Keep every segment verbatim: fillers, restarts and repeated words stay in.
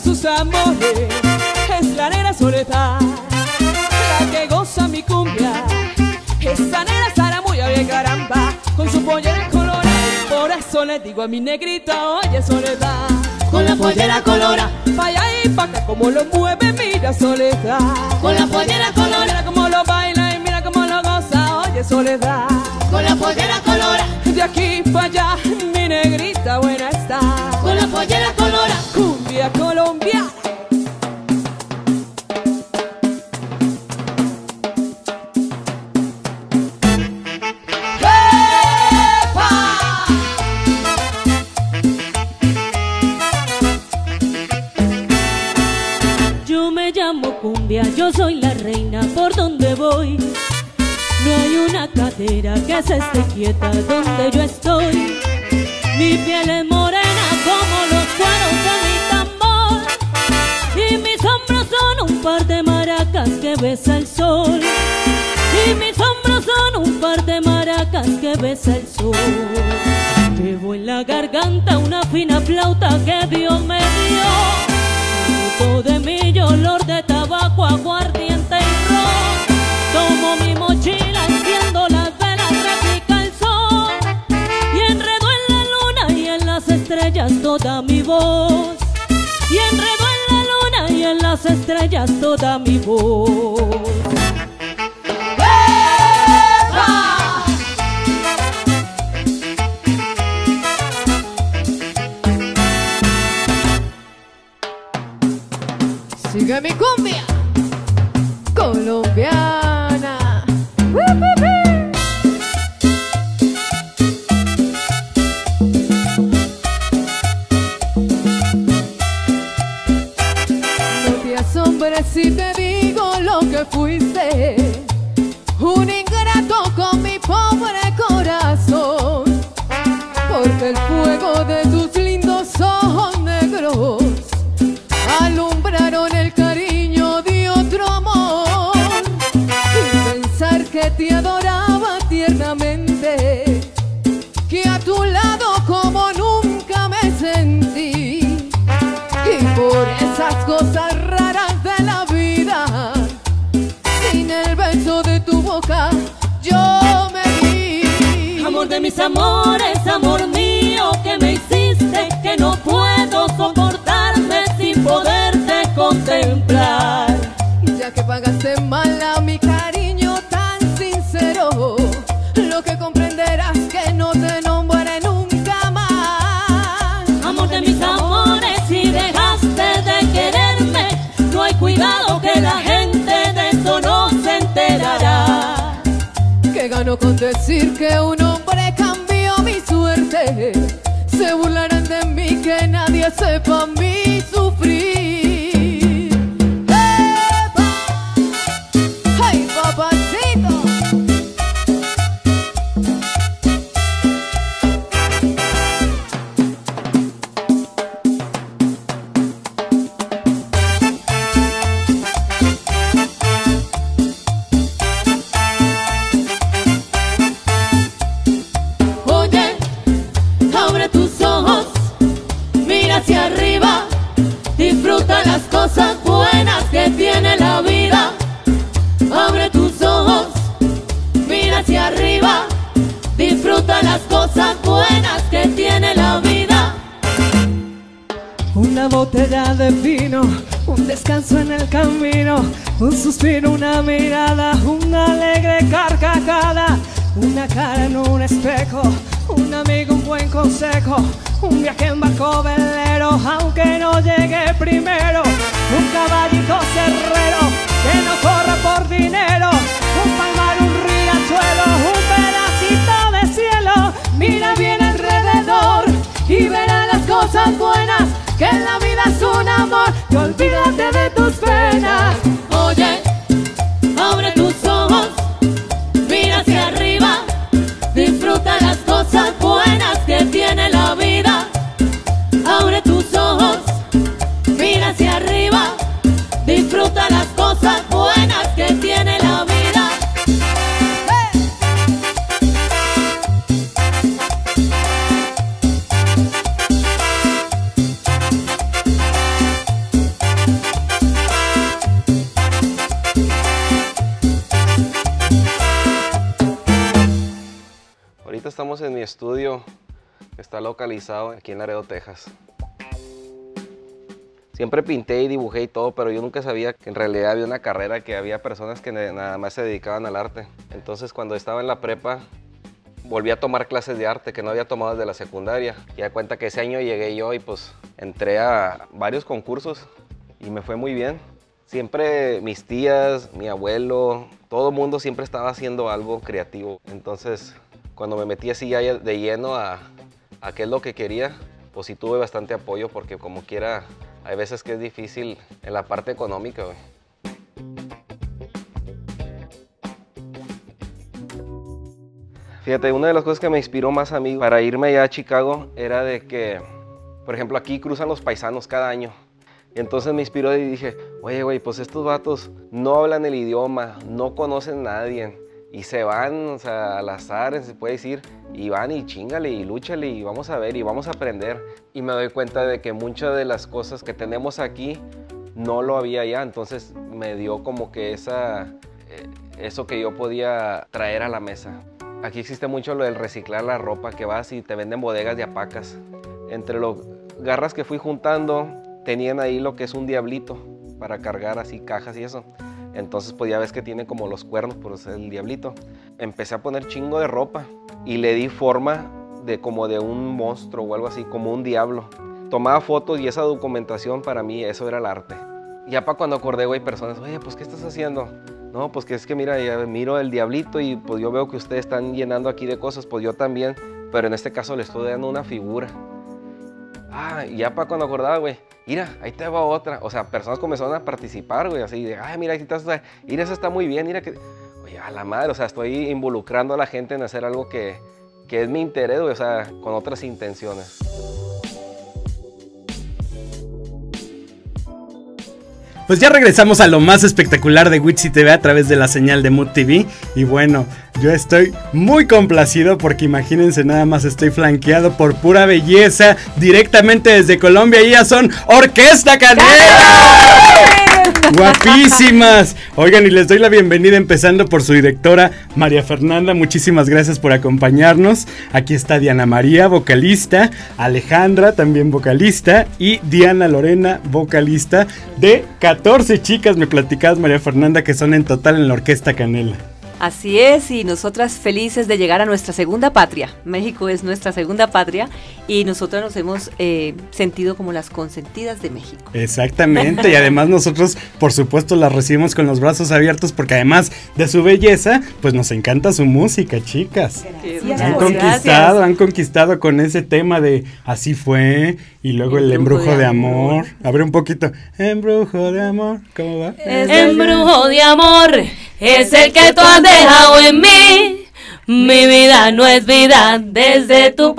sus amores es la negra Soledad, la que goza mi cumbia. Esa negra estará muy bien, caramba, con su pollera colorada. Por eso le digo a mi negrita, oye Soledad, con la pollera colora, pa' allá y pa' acá como lo mueve, mira Soledad, con la pollera colora, mira cómo lo baila y mira cómo lo goza, oye Soledad, con la pollera colora, de aquí pa' allá mi negrita buena está, con la pollera colora, cumbia colombiana. Cumbia, yo soy la reina por donde voy. No hay una cadera que se esté quieta donde yo estoy. Mi piel es morena como los cueros de mi tambor, y mis hombros son un par de maracas que besa el sol. Y mis hombros son un par de maracas que besa el sol. Llevo en la garganta una fina flauta que Dios me dio. De mi olor de tabaco, aguardiente y ron. Tomo mi mochila, enciendo las velas, replica el sol, y enredo en la luna y en las estrellas toda mi voz. Y enredo en la luna y en las estrellas toda mi voz. Sigue mi cumbia colombiana. ¡Uh, uh, uh! No te asombres si te digo lo que fuiste, un ingrato con mi pobre corazón, porque el fuego de tus lindos ojos negros alumbraron el cariño de otro amor, y pensar que te adoraba tiernamente, que a tu lado como nunca me sentí, y por esas cosas raras de la vida, sin el beso de tu boca yo me di. Amor de mis amores, amor mío, que me hiciste, que no puedo soportarme sin poderte contemplar. Ya que pagaste mal a mi cariño tan sincero, lo que comprenderás que no te nombraré nunca más. Amor de mis amores, si dejaste de quererme, no hay cuidado que la gente de eso no se enterará. Que gano con decir que un hombre cambió mi suerte, se burlarán de mí, que nadie sepa mi sufrir. ¡Epa! ¡Ay, papacito! Oye, abre tus ojos, mira hacia arriba, disfruta las cosas buenas que tiene la vida. Abre tus ojos, mira hacia arriba, disfruta las cosas buenas que tiene la vida. Una botella de vino, un descanso en el camino, un suspiro, una mirada, una alegre carcajada, una cara en un espejo, un amigo, un buen consejo, un viaje en barco velero, aunque no llegue primero, un caballito cerrero que no corra por dinero, un palmar, un riachuelo, un pedacito de cielo. Mira bien alrededor y verás las cosas buenas, que la vida es un amor, y olvídate de tus penas. Oye, abre tus ojos, mira hacia arriba, disfruta las cosas buenas que tiene la vida. Abre tus ojos, mira hacia estamos en mi estudio, que está localizado aquí en Laredo, Texas. Siempre pinté y dibujé y todo, pero yo nunca sabía que en realidad había una carrera, que había personas que nada más se dedicaban al arte. Entonces, cuando estaba en la prepa, volví a tomar clases de arte que no había tomado desde la secundaria. Y da cuenta que ese año llegué yo y pues entré a varios concursos y me fue muy bien. Siempre mis tías, mi abuelo, todo el mundo siempre estaba haciendo algo creativo. Entonces, cuando me metí así ya de lleno a, a qué es lo que quería, pues sí tuve bastante apoyo, porque como quiera, hay veces que es difícil en la parte económica, güey. Fíjate, una de las cosas que me inspiró más a mí para irme allá a Chicago era de que, por ejemplo, aquí cruzan los paisanos cada año. Y entonces me inspiró y dije, oye, güey, pues estos vatos no hablan el idioma, no conocen a nadie. Y se van, o sea, al azar, se puede decir, y van y chíngale y lúchale y vamos a ver y vamos a aprender. Y me doy cuenta de que muchas de las cosas que tenemos aquí no lo había allá. Entonces me dio como que esa, eh, eso que yo podía traer a la mesa. Aquí existe mucho lo del reciclar la ropa, que vas y te venden bodegas de apacas. Entre las garras que fui juntando, tenían ahí lo que es un diablito para cargar así cajas y eso. Entonces pues ya ves que tiene como los cuernos, por eso es el diablito. Empecé a poner chingo de ropa y le di forma de como de un monstruo o algo así, como un diablo. Tomaba fotos y esa documentación para mí, eso era el arte. Ya para cuando acordé, güey, personas, oye, pues ¿qué estás haciendo? No, pues que es que mira, ya miro el diablito y pues yo veo que ustedes están llenando aquí de cosas, pues yo también, pero en este caso le estoy dando una figura. Ah, y ya para cuando acordaba, güey, mira, ahí te va otra. O sea, personas comenzaron a participar, güey, así de, ay, mira, aquí estás, mira, eso está muy bien, mira que... Oye, a la madre, o sea, estoy involucrando a la gente en hacer algo que, que es mi interés, güey, o sea, con otras intenciones. Pues ya regresamos a lo más espectacular de Witsi T V a través de la señal de Mood T V. Y bueno, yo estoy muy complacido porque imagínense nada más, estoy flanqueado por pura belleza directamente desde Colombia. Y ellas son Orquesta Canela. Guapísimas. Oigan, y les doy la bienvenida empezando por su directora María Fernanda. Muchísimas gracias por acompañarnos. Aquí está Diana María, vocalista, Alejandra, también vocalista, y Diana Lorena, vocalista, de catorce chicas, me platicabas, María Fernanda, que son en total en la Orquesta Canela. Así es, y nosotras felices de llegar a nuestra segunda patria. México es nuestra segunda patria y nosotros nos hemos eh, sentido como las consentidas de México. Exactamente, y además nosotros, por supuesto, las recibimos con los brazos abiertos porque además de su belleza, pues nos encanta su música, chicas. Gracias. Han conquistado, Gracias. han conquistado con ese tema de Así fue, y luego el, el embrujo, embrujo de, de amor. amor. Abre un poquito. Embrujo de amor, ¿cómo va? Es embrujo de amor, es el que tú has dejado en mí. Mi vida no es vida desde tu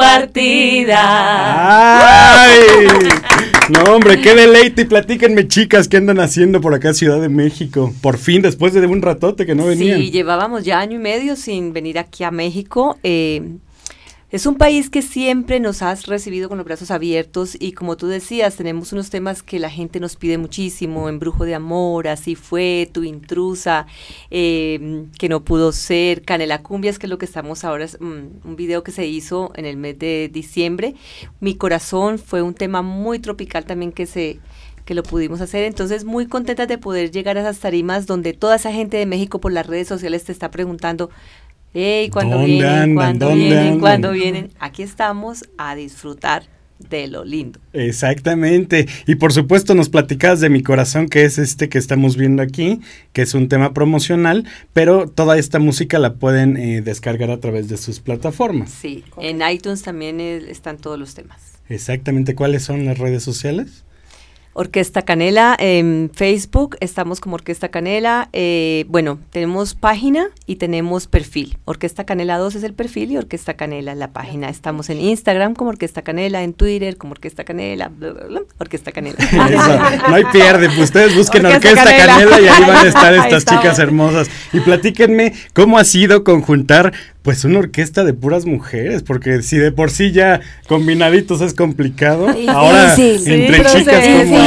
partida. ¡Ay! No, hombre, qué deleite. Y platíquenme, chicas, ¿qué andan haciendo por acá, Ciudad de México? Por fin, después de un ratote que no venían. Sí, llevábamos ya año y medio sin venir aquí a México. Eh, Es un país que siempre nos has recibido con los brazos abiertos y como tú decías, tenemos unos temas que la gente nos pide muchísimo, Embrujo de amor, Así fue, Tu intrusa, eh, Que no pudo ser, Canela Cumbias, que es lo que estamos ahora, es un, un video que se hizo en el mes de diciembre. Mi corazón fue un tema muy tropical también que se... que lo pudimos hacer, entonces muy contentas de poder llegar a esas tarimas donde toda esa gente de México por las redes sociales te está preguntando, hey, ¿cuándo vienen? ¿Cuándo vienen? ¿Cuándo vienen? Aquí estamos a disfrutar de lo lindo. Exactamente, y por supuesto nos platicabas de Mi corazón, que es este que estamos viendo aquí, que es un tema promocional, pero toda esta música la pueden eh, descargar a través de sus plataformas. Sí, en iTunes también eh, están todos los temas. Exactamente, ¿cuáles son las redes sociales? Orquesta Canela, en Facebook estamos como Orquesta Canela, eh, bueno, tenemos página y tenemos perfil, Orquesta Canela dos es el perfil y Orquesta Canela es la página, estamos en Instagram como Orquesta Canela, en Twitter como Orquesta Canela, bla, bla, bla, Orquesta Canela. Eso, no hay pierde, pues ustedes busquen Orquesta, Orquesta Canela. Canela y ahí van a estar estas chicas hermosas, y platíquenme cómo ha sido conjuntar pues una orquesta de puras mujeres, porque si de por sí ya combinaditos es complicado, difícil, ahora sí, entre chicas como...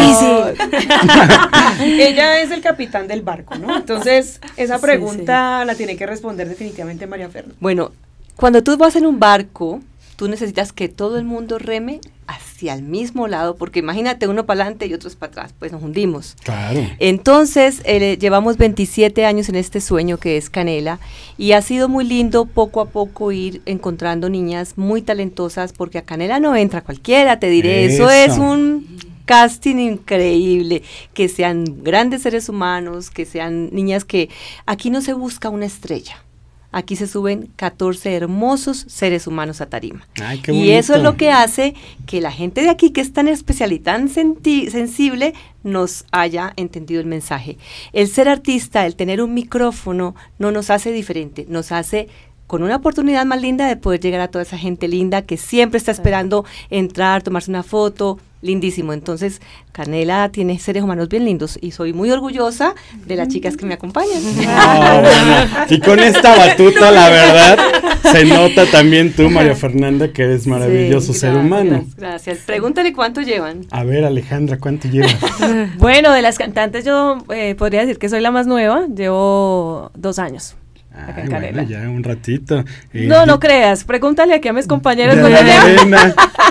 Ella es el capitán del barco, ¿no? Entonces, esa pregunta sí, sí. la tiene que responder definitivamente María Fernanda. Bueno, Cuando tú vas en un barco, tú necesitas que todo el mundo reme hacia el mismo lado, porque imagínate uno para adelante y otros para atrás, pues nos hundimos. Claro. Entonces, eh, llevamos veintisiete años en este sueño que es Canela, y ha sido muy lindo poco a poco ir encontrando niñas muy talentosas, porque a Canela no entra cualquiera, te diré, eso, eso es un casting increíble, que sean grandes seres humanos, que sean niñas que aquí no se busca una estrella. Aquí se suben catorce hermosos seres humanos a tarima. Ay, qué y eso es bonito. lo que hace que la gente de aquí, que es tan especial y tan senti- sensible, nos haya entendido el mensaje. El ser artista, el tener un micrófono, no nos hace diferente, nos hace con una oportunidad más linda de poder llegar a toda esa gente linda que siempre está esperando entrar, tomarse una foto, lindísimo. Entonces, Canela tiene seres humanos bien lindos y soy muy orgullosa de las chicas que me acompañan. Ah, bueno. Y con esta batuta, la verdad, se nota también tú, María Fernanda, que eres maravilloso Sí, ser gracias, humano. Gracias. Pregúntale cuánto llevan. A ver, Alejandra, ¿cuánto llevas? Bueno, de las cantantes yo eh, podría decir que soy la más nueva, llevo dos años. Acá en Ay, Canela. bueno, ya un ratito. Eh, No, no creas, pregúntale aquí a mis compañeros. Diana porque ya- Lorena,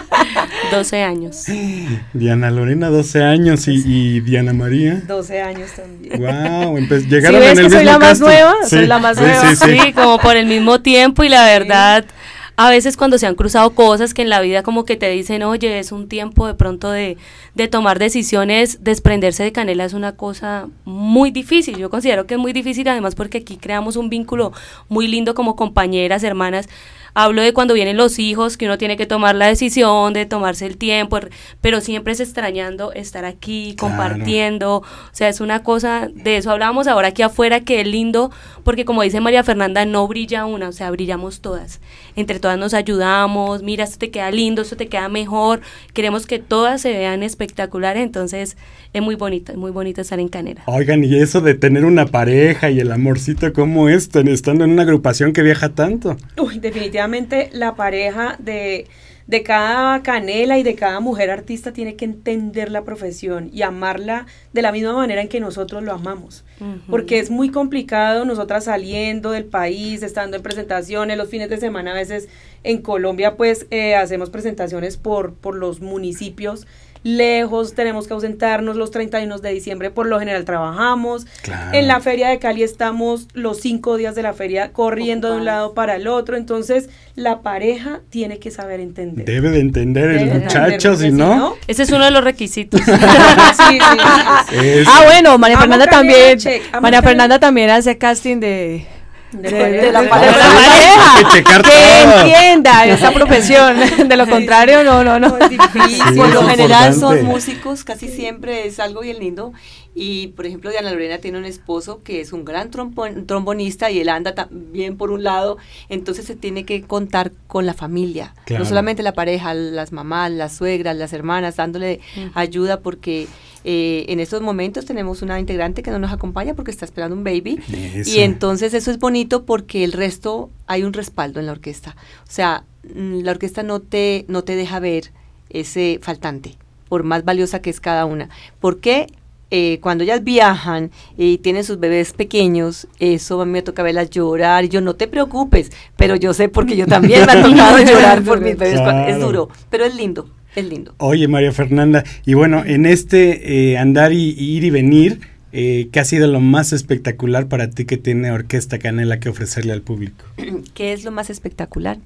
doce años. Diana Lorena, doce años, y, y Diana María. doce años también. Wow, pues llegaron ves en el que soy mismo la más casting. nueva? Sí, Soy la más sí, nueva. Sí, sí, Sí, como por el mismo tiempo, y la verdad, a veces cuando se han cruzado cosas que en la vida como que te dicen, oye, es un tiempo de pronto de, de tomar decisiones, desprenderse de Canela es una cosa muy difícil. Yo considero que es muy difícil, además porque aquí creamos un vínculo muy lindo como compañeras, hermanas. Hablo de cuando vienen los hijos, que uno tiene que tomar la decisión de tomarse el tiempo, pero siempre es extrañando estar aquí, Claro. compartiendo. O sea, es una cosa, de eso hablábamos ahora aquí afuera, que es lindo, porque como dice María Fernanda, no brilla una, o sea, brillamos todas. Entre todas nos ayudamos, mira, esto te queda lindo, esto te queda mejor. Queremos que todas se vean espectaculares, entonces es muy bonito, es muy bonito estar en Canela. Oigan, y eso de tener una pareja y el amorcito, ¿cómo es? Estando en una agrupación que viaja tanto. Uy, definitivamente la pareja de, de cada Canela y de cada mujer artista tiene que entender la profesión y amarla de la misma manera en que nosotros lo amamos. Ujú. Porque es muy complicado nosotras saliendo del país, estando en presentaciones, los fines de semana a veces en Colombia pues eh, hacemos presentaciones por, por los municipios lejos, tenemos que ausentarnos los treinta y uno de diciembre, por lo general trabajamos. Claro. En la feria de Cali estamos los cinco días de la feria corriendo de un lado para el otro, entonces la pareja tiene que saber entender. Debe de entender el Debe de muchacho, entender, si porque no. Ese es uno de los requisitos. Sí, sí, sí. Eso. Ah, bueno, María Amo Fernanda Canela, también. check, amo María Canela. Fernanda también hace casting de, De, de- de de la la pareja. pareja. Hay que checar Que todo. entienda esa profesión. De lo contrario, no, no, no. No, es difícil. Sí, Por es lo general importante. son músicos, casi siempre es algo bien lindo. Y por ejemplo, Diana Lorena tiene un esposo que es un gran trombon- trombonista y él anda también por un lado, entonces se tiene que contar con la familia, Claro. no solamente la pareja, las mamás, las suegras, las hermanas, dándole ayuda, porque eh, en estos momentos tenemos una integrante que no nos acompaña porque está esperando un baby. Eso. Y entonces eso es bonito porque el resto hay un respaldo en la orquesta. O sea, mm, la orquesta no te, no te deja ver ese faltante, por más valiosa que es cada una. ¿Por qué? Eh, cuando ellas viajan y tienen sus bebés pequeños, eso a mí me toca verlas llorar, y yo no te preocupes, pero yo sé porque yo también me ha tocado llorar por mis bebés, cuando- es Claro. duro, pero es lindo, es lindo. Oye, María Fernanda, y bueno, en este eh, andar y, y ir y venir, eh, ¿qué ha sido lo más espectacular para ti que tiene Orquesta Canela que ofrecerle al público? ¿Qué es lo más espectacular?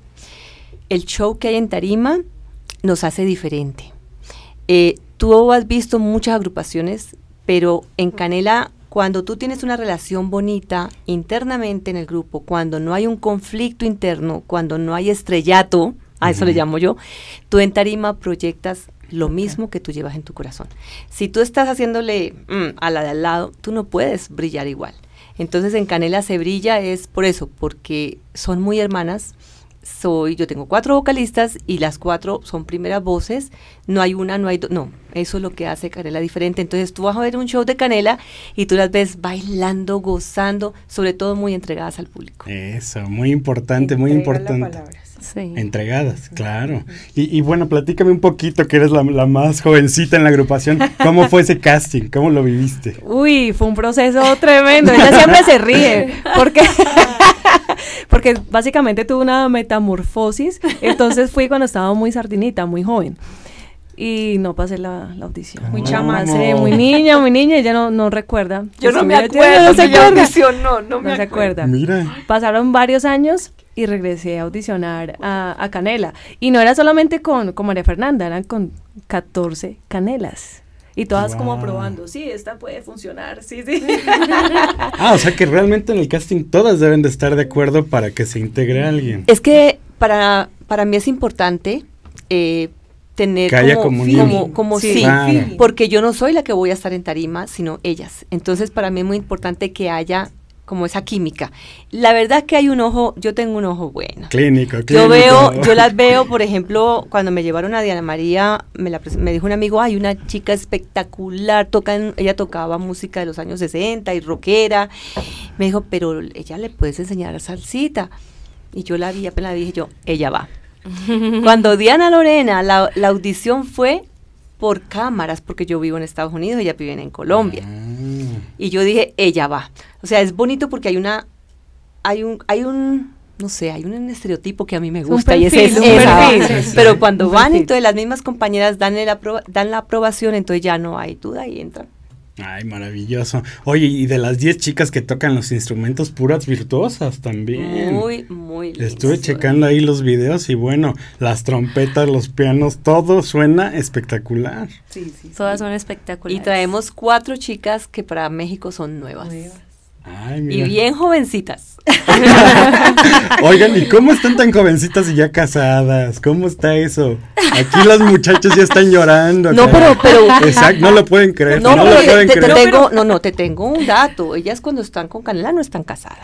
El show que hay en tarima nos hace diferente. Eh, tú has visto muchas agrupaciones, pero en Canela, cuando tú tienes una relación bonita internamente en el grupo, cuando no hay un conflicto interno, cuando no hay estrellato, a eso le llamo yo, tú en tarima proyectas lo mismo que tú llevas en tu corazón. Si tú estás haciéndole mm, a la de al lado, tú no puedes brillar igual. Entonces en Canela se brilla es por eso, porque son muy hermanas. Soy, yo tengo cuatro vocalistas y las cuatro son primeras voces, no hay una, no hay dos, no, eso es lo que hace Canela diferente. Entonces tú vas a ver un show de Canela y tú las ves bailando, gozando, sobre todo muy entregadas al público. Eso, muy importante, muy Entrega la importante. palabra, sí. Sí. Entregadas, claro. Y, y bueno, platícame un poquito, que eres la, la más jovencita en la agrupación. ¿Cómo fue ese casting? ¿Cómo lo viviste? Uy, fue un proceso tremendo. Ella siempre se ríe porque porque básicamente tuve una metamorfosis, entonces fui cuando estaba muy sardinita, muy joven. Y no pasé la, la audición. Muy No, chama. pasé muy niña, muy niña, ella no, no recuerda. Yo no Sí, me mira, acuerdo, no se que yo acuerda. audicionó, no me No se acuerdo. acuerda. Mira. Pasaron varios años y regresé a audicionar a, a Canela. Y no era solamente con, con María Fernanda, eran con catorce Canelas. Y todas como Wow. probando, sí, esta puede funcionar, sí, sí. Ah, o sea que realmente en el casting todas deben de estar de acuerdo para que se integre alguien. Es que para, para mí es importante eh, tener Que haya como, comunión. como, como Sí, sí, claro. porque yo no soy la que voy a estar en tarima, sino ellas. Entonces para mí es muy importante que haya como esa química. La verdad que hay un ojo, yo tengo un ojo bueno. Clínico, clínico. Yo veo, yo las veo, por ejemplo, cuando me llevaron a Diana María, me, la, pres- me dijo un amigo, hay una chica espectacular, toca en- ella tocaba música de los años sesenta y rockera. Me dijo, pero ella le puedes enseñar salsita. Y yo la vi, apenas la dije yo, ella va. Cuando Diana Lorena, la, la audición fue por cámaras, porque yo vivo en Estados Unidos, ella vive en Colombia. Ah. Y yo dije, ella va. O sea, es bonito porque hay una, hay un, hay un, no sé, hay un estereotipo que a mí me un gusta y ese es perfil, un esa. perfil. Sí, Pero sí. cuando Un van, perfil. entonces las mismas compañeras dan, el apro- dan la aprobación, entonces ya no hay duda y entran. Ay, maravilloso. Oye, y de las diez chicas que tocan los instrumentos, puras virtuosas también. Muy, muy lindo. Estuve checando ahí los videos y bueno, las trompetas, los pianos, todo suena espectacular. Sí, sí, sí. Todas son espectaculares. Y traemos cuatro chicas que para México son nuevas. Nuevas. Ay, Y mira. bien jovencitas. Oigan, ¿y cómo están tan jovencitas y ya casadas? ¿Cómo está eso? Aquí los muchachos ya están llorando. No, acá. pero- pero- Exacto, no lo pueden creer. No, No, pero lo te, pueden te- te creer. tengo, no, no, te tengo un dato. Ellas cuando están con Canela no están casadas.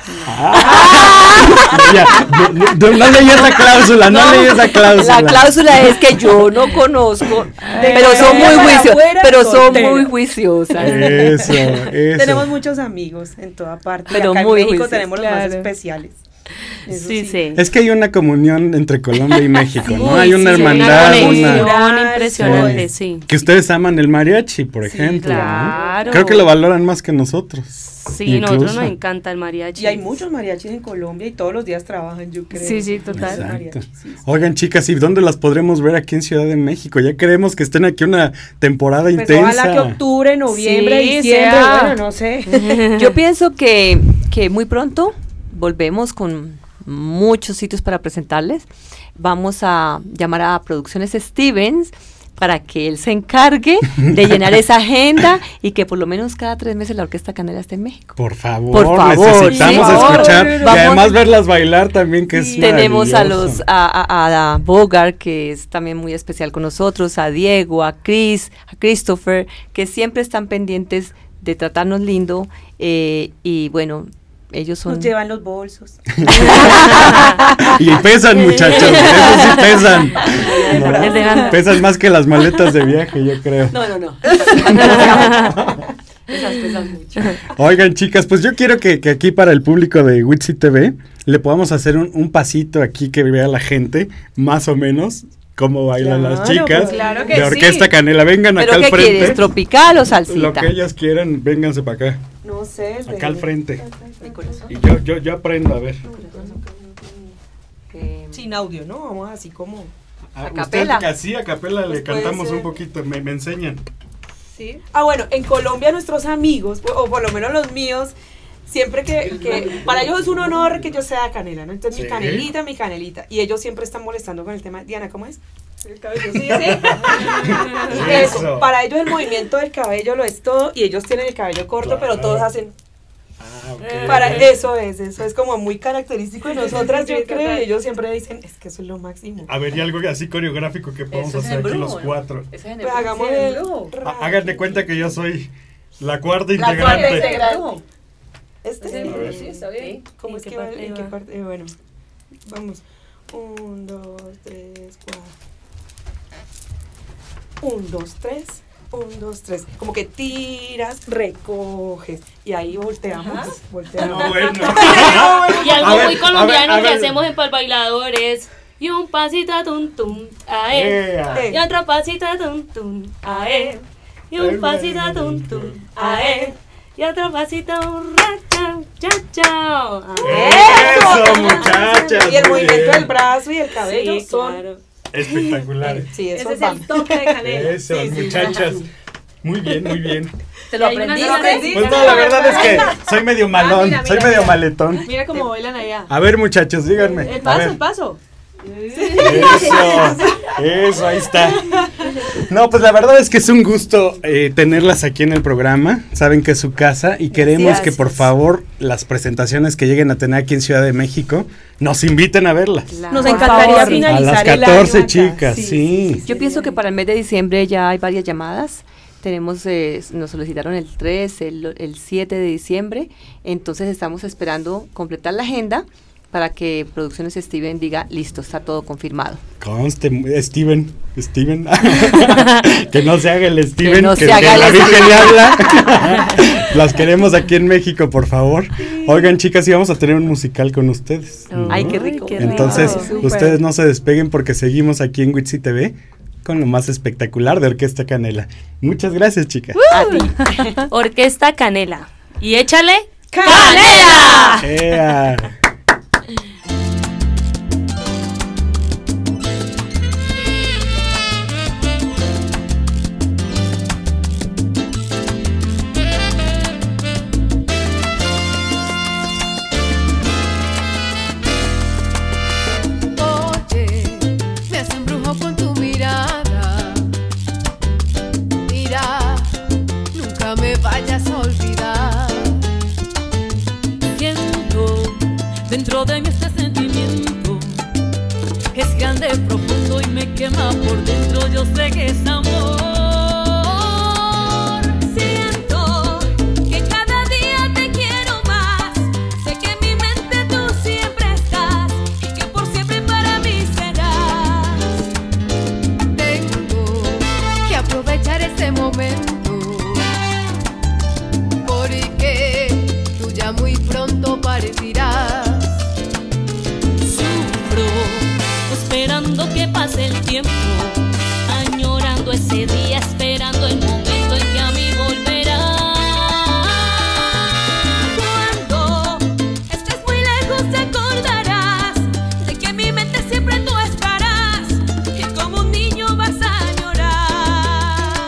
Ya, no, no, no, no leí esa cláusula, no, leí esa cláusula. La cláusula es que yo no conozco, pero son muy para juiciosas, afuera, pero son soltera. muy juiciosas. Eso, eso. Tenemos muchos amigos en toda parte. Pero y acá muy en México juiciosos, tenemos los más claro. especiales. Eso Sí, sí. Es que hay una comunión entre Colombia y México, ¿no? Uy, Hay una sí, hermandad, una una... conexión impresionante, sí. Que ustedes aman el mariachi, por ejemplo, ¿no? claro. Creo que lo valoran más que nosotros. Sí, nosotros Incluso. nos encanta el mariachi. Y hay muchos mariachis en Colombia y todos los días trabajan, yo creo. Sí, sí, total. Exacto. Mariachis, sí, sí. Oigan, chicas, ¿y dónde las podremos ver aquí en Ciudad de México? Ya queremos que estén aquí una temporada Pues intensa. ojalá que octubre, noviembre, Sí, diciembre, sea. bueno, no sé. Yo pienso que, que muy pronto volvemos con muchos sitios para presentarles. Vamos a llamar a Producciones Stevens para que él se encargue de llenar esa agenda y que por lo menos cada tres meses la Orquesta Canela esté en México. Por favor, Por favor, necesitamos sí. escuchar Vamos. y además verlas bailar también, que es Tenemos a maravilloso. los a, a, a Bogart, que es también muy especial con nosotros, a Diego, a Chris, a Christopher, que siempre están pendientes de tratarnos lindo, eh, y bueno, ellos son... Nos llevan los bolsos. Y pesan, muchachos, esos sí pesan. No, El de- pesan más que las maletas de viaje, yo creo. No, no, no. Esas pesan mucho. Oigan, chicas, pues yo quiero que, que aquí para el público de Witsi T V le podamos hacer un, un pasito aquí que vea la gente, más o menos, cómo bailan Claro, las chicas pues claro que de Orquesta sí. Canela. Vengan ¿Pero acá al qué frente. quieres, tropical o salsita? Lo que ellas quieran, vénganse para acá, No sé. acá al frente. Mi corazón. Y yo, yo, yo aprendo, a ver. Eh, Sin audio, ¿no? Vamos así como... A, A capela. usted, así a capela le Pues puede cantamos ser. un poquito, me, me enseñan. ¿Sí? Ah, bueno, en Colombia nuestros amigos, o por lo menos los míos, siempre que, que para ellos es un honor que yo sea Canela, ¿no? Entonces Sí. mi canelita, mi canelita. Y ellos siempre están molestando con el tema. Diana, ¿cómo es? El cabello, sí, sí. Y eso, Eso. para ellos el movimiento del cabello lo es todo y ellos tienen el cabello corto, Claro. pero todos hacen... Ah, ok. Para eso es, eso es como muy característico de nosotras, yo creo, y ellos siempre dicen, es que eso es lo máximo. A ver, y algo así coreográfico que podemos Eso es hacer aquí embrujo, los ¿no? cuatro. ese es en el- Pues hagamos ese es el... embrujo. Há- Hagan de cuenta que yo soy la cuarta La integrante. cuarta integrante. Este Ese es sí. embrujo, sí, está bien. ¿Cómo ¿En es qué que va? parte ¿En qué va? parte? Eh, bueno, vamos. Un, dos, tres, cuatro. Un, dos, tres. Un, dos, tres. Como que tiras, recoges. Y ahí volteamos. Volteamos. No, bueno. Y algo A ver, muy colombiano a ver, a que ver. hacemos en Pal Bailador es y un pasito a tum tum a él, Ea. y otro pasito a tum tum a él, y un pasito a tum tum a él, y otro pasito un racha, muchacho. Eso, muchachas. Y el muy movimiento bien. del brazo y el cabello Sí, son... claro. Espectaculares. Sí, eso Ese es va. el toque de canela. Eso, Sí, sí. muchachas. Muy bien, muy bien. ¿Te lo Y hay unas aprendiste? cosas- aprendí. Pues no, la verdad es que soy medio malón, mira, soy mira, medio mira. maletón. Mira cómo bailan allá. A ver, muchachos, díganme. El A paso, ver. el paso. Eso, eso, ahí está. No, pues la verdad es que es un gusto eh, tenerlas aquí en el programa. Saben que es su casa y queremos Gracias. que por favor las presentaciones que lleguen a tener aquí en Ciudad de México nos inviten a verlas. Claro. Nos Por encantaría favor. A finalizar las el año catorce acá. chicas, sí. Yo pienso que para el mes de diciembre ya hay varias llamadas. Tenemos, eh, nos solicitaron el tres, el, el siete de diciembre. Entonces estamos esperando completar la agenda para que Producciones Steven diga, listo, está todo confirmado. Conste, Steven, Steven, que no se haga el Steven, Que que, no se que haga la el Virgen Steven. le habla. Las queremos aquí en México, por favor. Oigan, chicas, sí vamos a tener un musical con ustedes. ¿no? Ay, qué rico. qué Entonces, rico. ustedes no se despeguen porque seguimos aquí en Witsi T V con lo más espectacular de Orquesta Canela. Muchas gracias, chicas. A ti. Orquesta Canela. Y échale ¡Canela! ¡Ea! Oye, me has embrujado con tu mirada. Mira, nunca me vayas a olvidar. Siento dentro de mí este sentimiento. Es grande, profundo y me quema por dentro. Yo sé que es amor. Siento que cada día te quiero más. Sé que en mi mente tú siempre estás y que por siempre para mí serás. Tengo que aprovechar este momento, porque tú ya muy pronto parecerás. Sufro esperando que pase el tiempo, añorando ese día, esperando el momento en que a mí volverás. Cuando estés muy lejos te acordarás de que en mi mente siempre tú estarás y como un niño vas a llorar.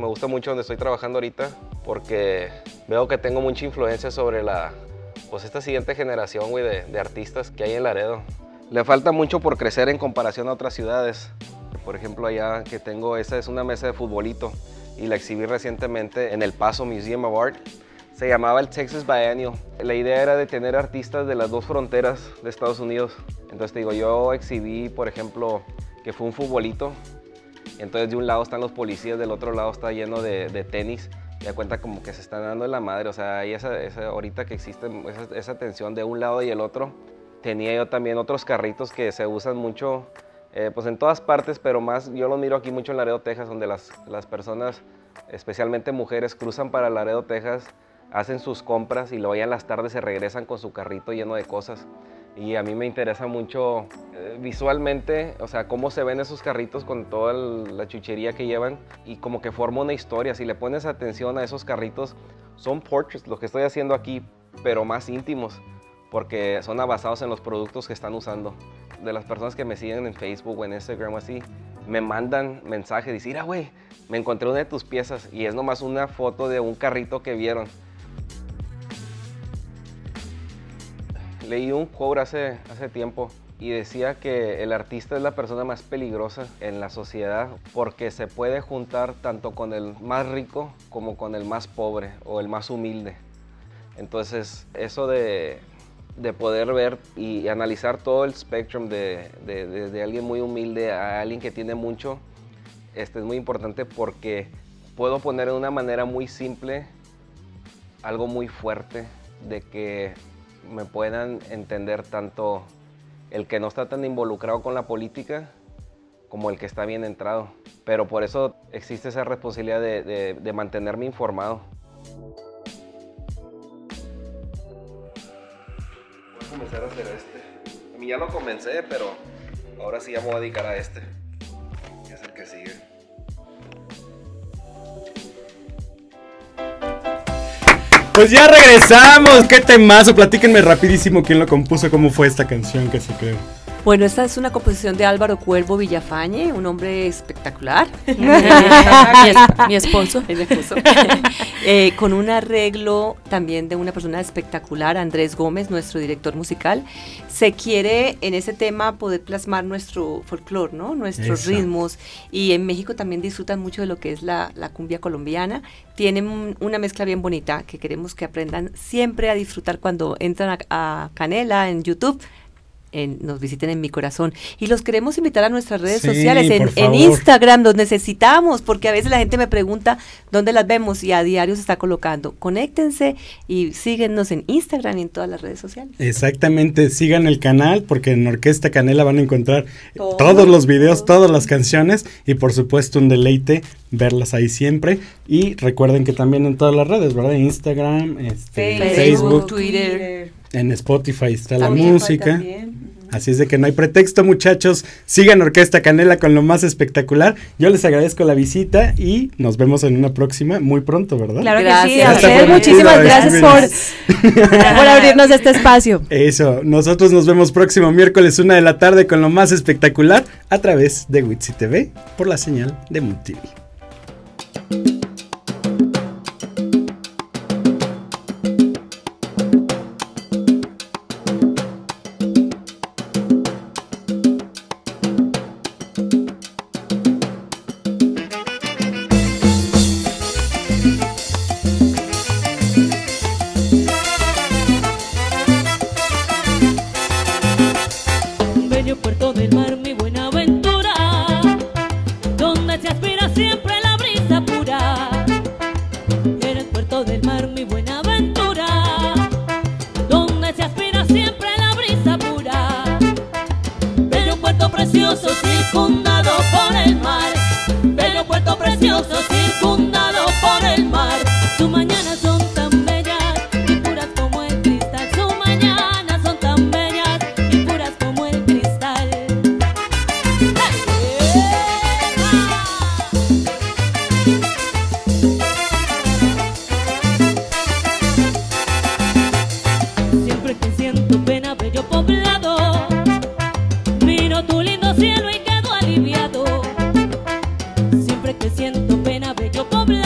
me gusta mucho donde estoy trabajando ahorita porque veo que tengo mucha influencia sobre la, pues esta siguiente generación, güey, de, de artistas que hay en Laredo. Le falta mucho por crecer en comparación a otras ciudades. Por ejemplo, allá que tengo, esa es una mesa de futbolito y la exhibí recientemente en El Paso Museum of Art. Se llamaba el Texas Biennial. La idea era de tener artistas de las dos fronteras de Estados Unidos. Entonces te digo, yo exhibí, por ejemplo, que fue un futbolito. Entonces de un lado están los policías, del otro lado está lleno de, de tenis. Y da cuenta como que se están dando en la madre. O sea, hay esa, esa, ahorita que existe esa, esa tensión de un lado y el otro. Tenía yo también otros carritos que se usan mucho, eh, pues en todas partes, pero más, yo los miro aquí mucho en Laredo, Texas, donde las, las personas, especialmente mujeres, cruzan para Laredo, Texas, hacen sus compras y luego ya en las tardes se regresan con su carrito lleno de cosas. Y a mí me interesa mucho eh, visualmente, o sea, cómo se ven esos carritos con toda el, la chuchería que llevan y como que forma una historia. Si le pones atención a esos carritos, son portraits, lo que estoy haciendo aquí, pero más íntimos, porque son basados en los productos que están usando. De las personas que me siguen en Facebook o en Instagram o así, me mandan mensajes, dicen, mira, güey, me encontré una de tus piezas y es nomás una foto de un carrito que vieron. Leí un quote hace, hace tiempo y decía que el artista es la persona más peligrosa en la sociedad porque se puede juntar tanto con el más rico como con el más pobre o el más humilde. Entonces, eso de, de poder ver y analizar todo el spectrum de, de, de, de alguien muy humilde a alguien que tiene mucho, este es muy importante porque puedo poner de una manera muy simple algo muy fuerte de que me puedan entender tanto el que no está tan involucrado con la política como el que está bien entrado. Pero por eso existe esa responsabilidad de, de, de mantenerme informado. Voy a comenzar a hacer este. A mí ya lo comencé, pero ahora sí ya me voy a dedicar a este, que es el que sigue. Pues ya regresamos, qué temazo, platíquenme rapidísimo quién lo compuso, cómo fue esta canción que se creó. Bueno, esta es una composición de Álvaro Cuervo Villafañe, un hombre espectacular. mi, es, mi esposo. El esposo. eh, con un arreglo también de una persona espectacular, Andrés Gómez, nuestro director musical. Se quiere en ese tema poder plasmar nuestro folclore, ¿no? Nuestros Eso. ritmos. Y en México también disfrutan mucho de lo que es la, la cumbia colombiana. Tienen una mezcla bien bonita que queremos que aprendan siempre a disfrutar cuando entran a, a Canela en YouTube. En, nos visiten en Mi Corazón y los queremos invitar a nuestras redes sí, sociales en, en Instagram, los necesitamos porque a veces la gente me pregunta dónde las vemos y a diario se está colocando. Conéctense y síguenos en Instagram y en todas las redes sociales. Exactamente, sigan el canal porque en Orquesta Canela van a encontrar todo, todos los videos, todas las canciones y por supuesto un deleite verlas ahí siempre y recuerden que también en todas las redes, ¿verdad? Instagram, este, Facebook, Facebook, Twitter. En Spotify está también, la música. También. Así es de que no hay pretexto, muchachos. Sigan Orquesta Canela con lo más espectacular. Yo les agradezco la visita y nos vemos en una próxima muy pronto, ¿verdad? Claro Gracias. que sí. A Está ustedes muchísimas prometido, gracias por, por abrirnos este espacio. Eso, nosotros nos vemos próximo miércoles una de la tarde con lo más espectacular a través de Witsi T V por la señal de Mood T V. Bello puerto del mar, mi buena aventura, donde se aspira siempre la brisa pura. En el puerto del mar, mi buena aventura, donde se aspira siempre la brisa pura. Bello puerto precioso circundado por el mar, bello puerto precioso circundado por el mar. Sus mañanas son tan bellas y puras como el cristal, sus mañanas son tan bellas y puras como el cristal. Siempre que siento pena, bello poblado, miro tu lindo cielo y quedo aliviado. Siempre que siento pena, bello poblado,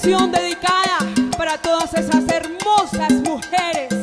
canción dedicada para todas esas hermosas mujeres